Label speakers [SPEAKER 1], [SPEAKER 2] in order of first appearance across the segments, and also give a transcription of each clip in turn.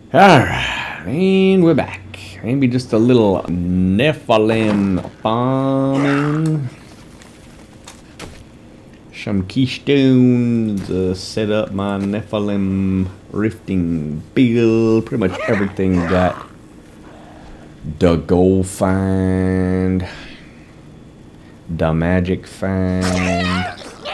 [SPEAKER 1] Alright, and we're back. Maybe just a little Nephalem farming. Some keystones, set up my Nephalem rifting build. Pretty much everything got the gold find, the magic find.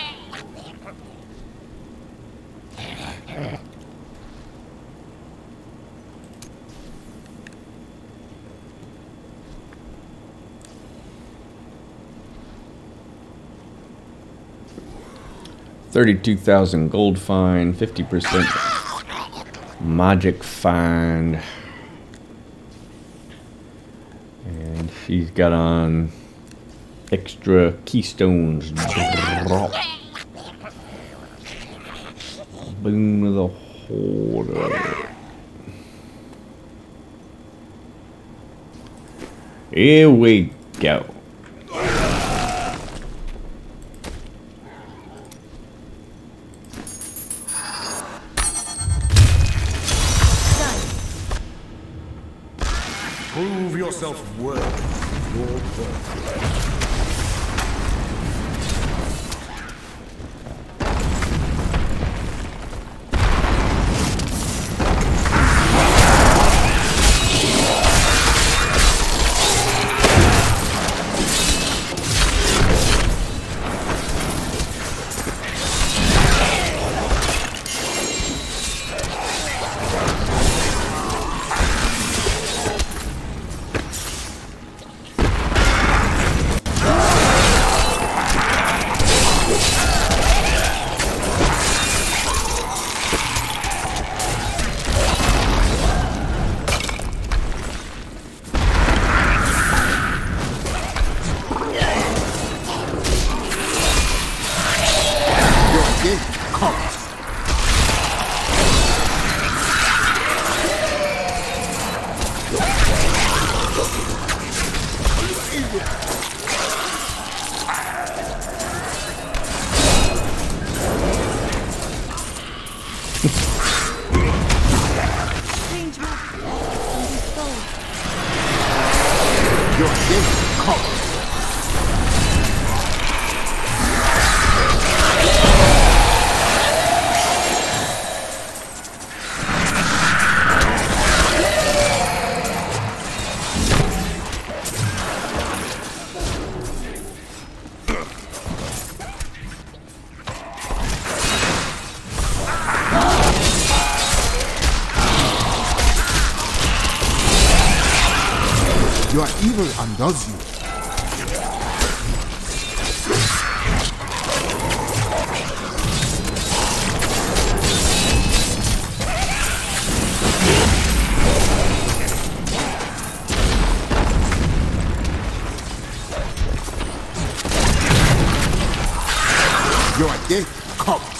[SPEAKER 1] $32,000 gold find, 50% magic find, and she's got on extra keystones. Drop. Boom of the hoarder. Here we go.
[SPEAKER 2] Prove yourself worthy of your birthright. Your evil undoes you. Your death comes.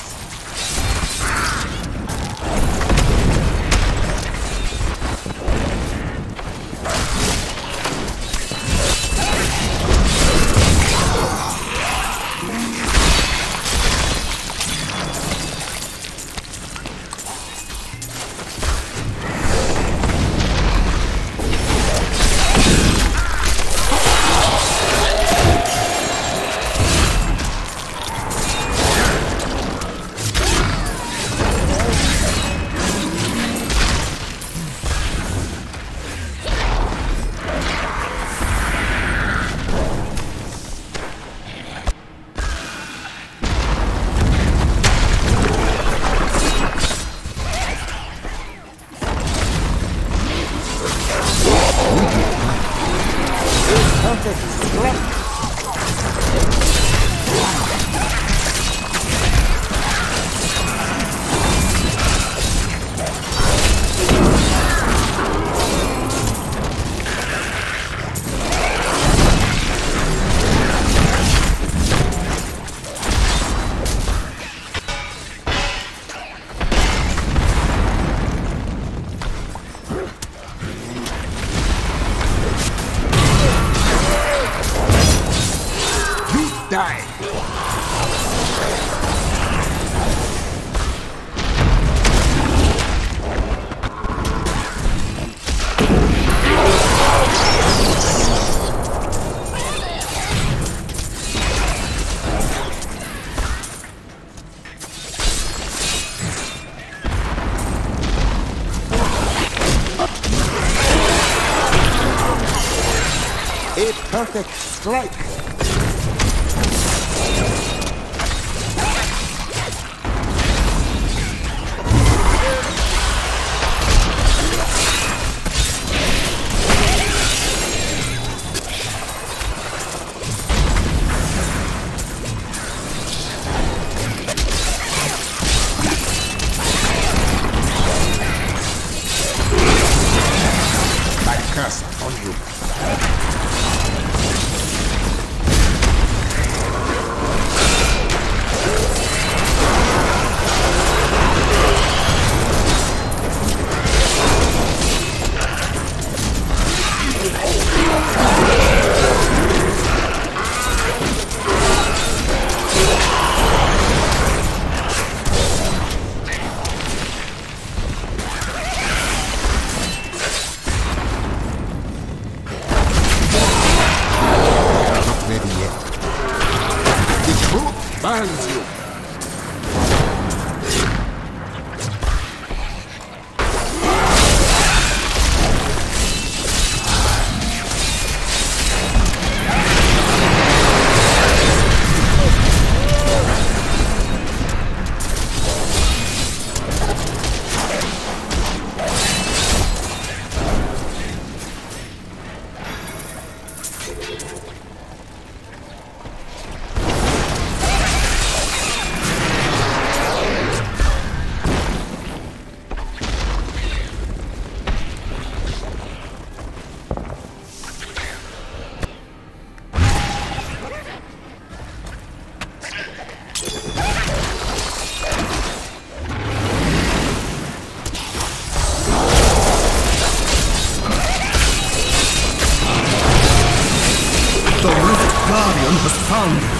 [SPEAKER 2] A perfect strike. Curse on you. Binds you. The Rift Guardian has found you.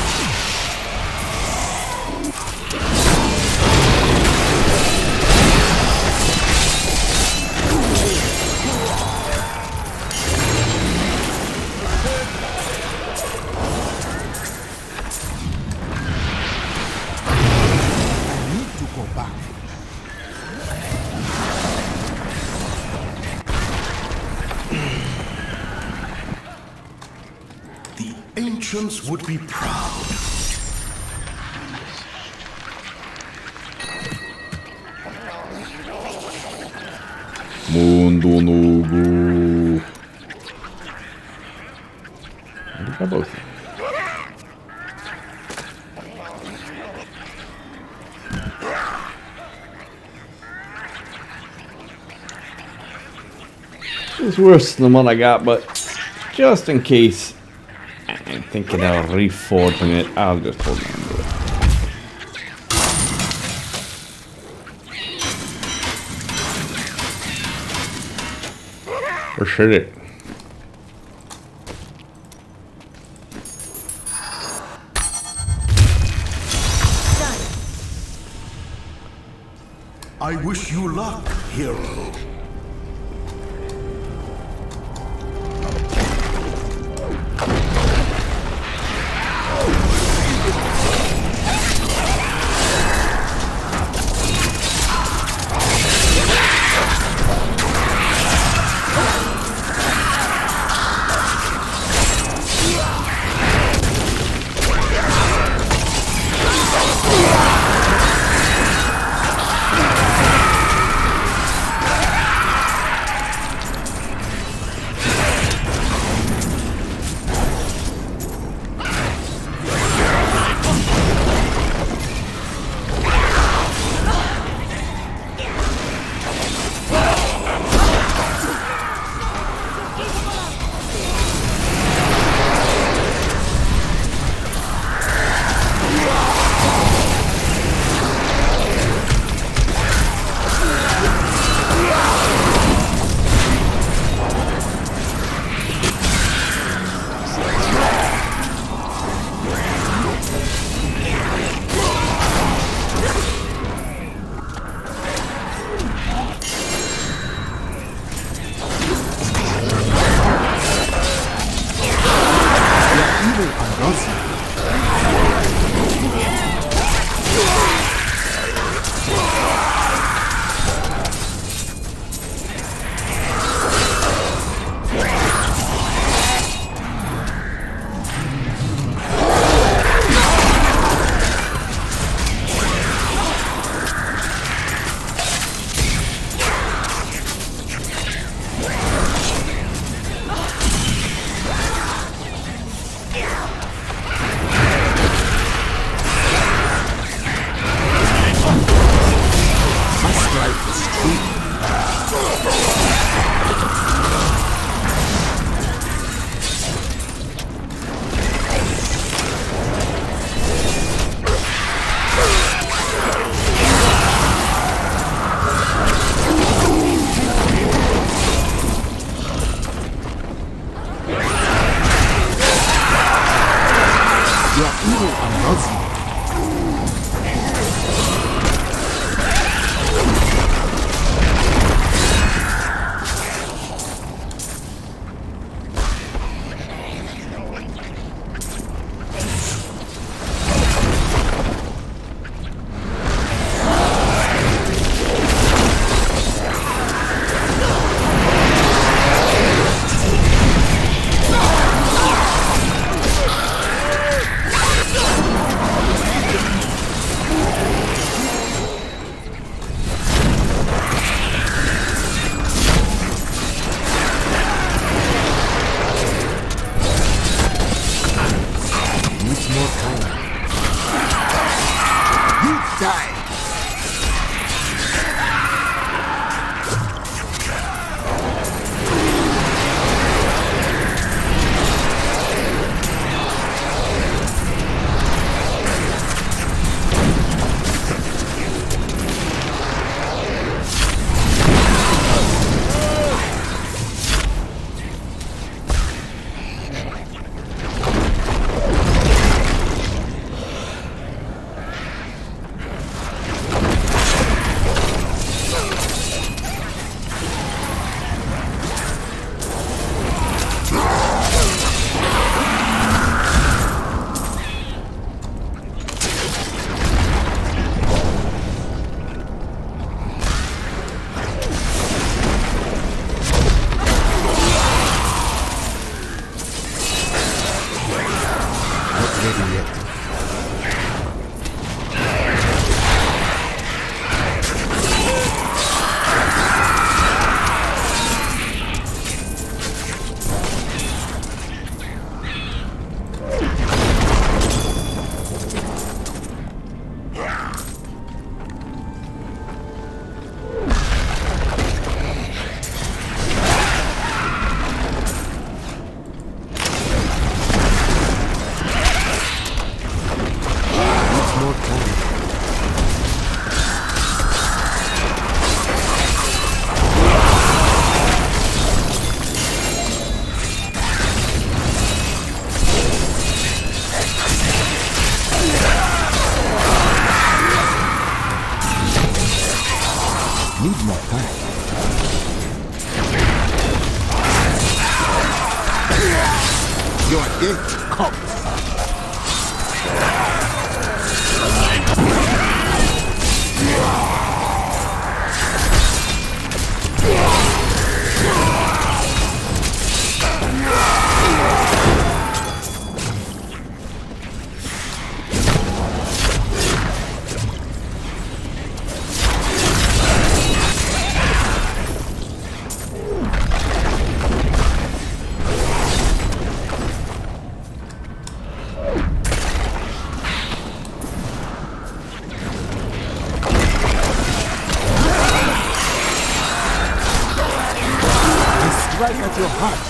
[SPEAKER 2] I need to go back. Ancients would be proud.
[SPEAKER 1] Mundo novo. Acabou. It's worse than the one I got, but just in case I'm thinking of reforging it, I'll just hold on to it. Or should it?
[SPEAKER 2] I wish you luck, hero. Right at your heart.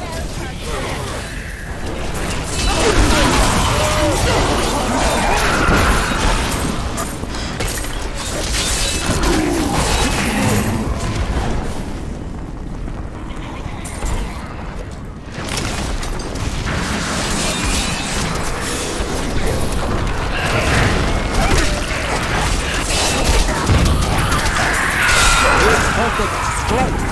[SPEAKER 2] Perfect strike.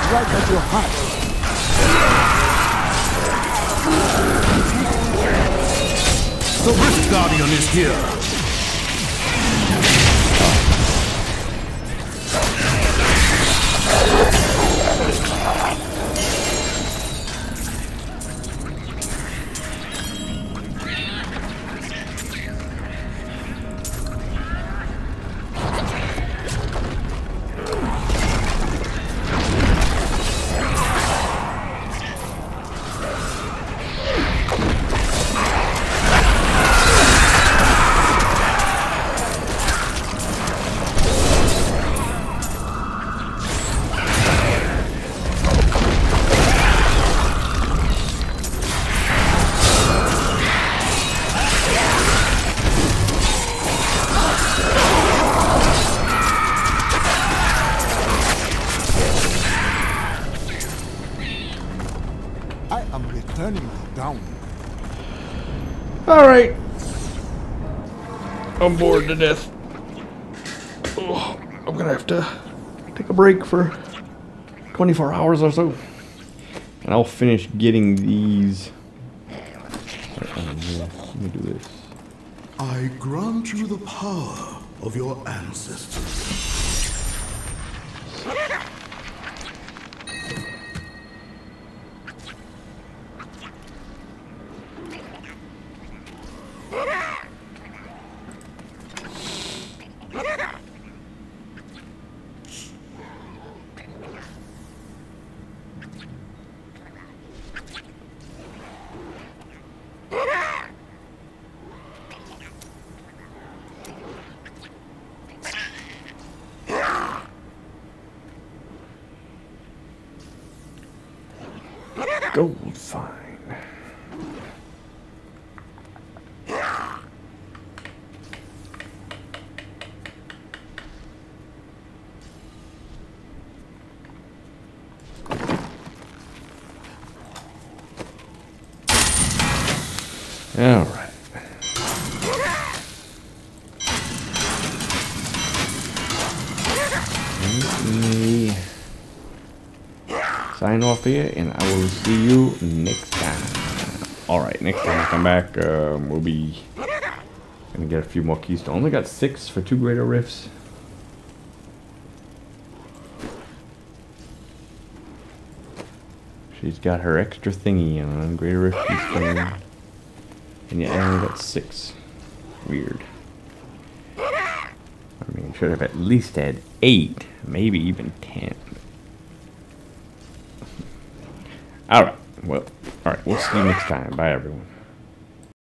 [SPEAKER 2] right at your heart. The Rift Guardian is here. Down.
[SPEAKER 1] All right. I'm bored to death. Oh, I'm gonna have to take a break for 24 hours or so, and I'll finish getting these. Let me do this.
[SPEAKER 2] I grant you the power of your ancestors.
[SPEAKER 1] Gold fine. All right. Let me sign off here, and I will see you next time. All right, next time I come back, we'll be gonna get a few more keys. I only got 6 for 2 greater rifts. She's got her extra thingy on greater rift keystone. And yeah, I only got 6. Weird. I mean, should have at least had 8, maybe even 10. Alright, well, alright, we'll see you next time. Bye, everyone.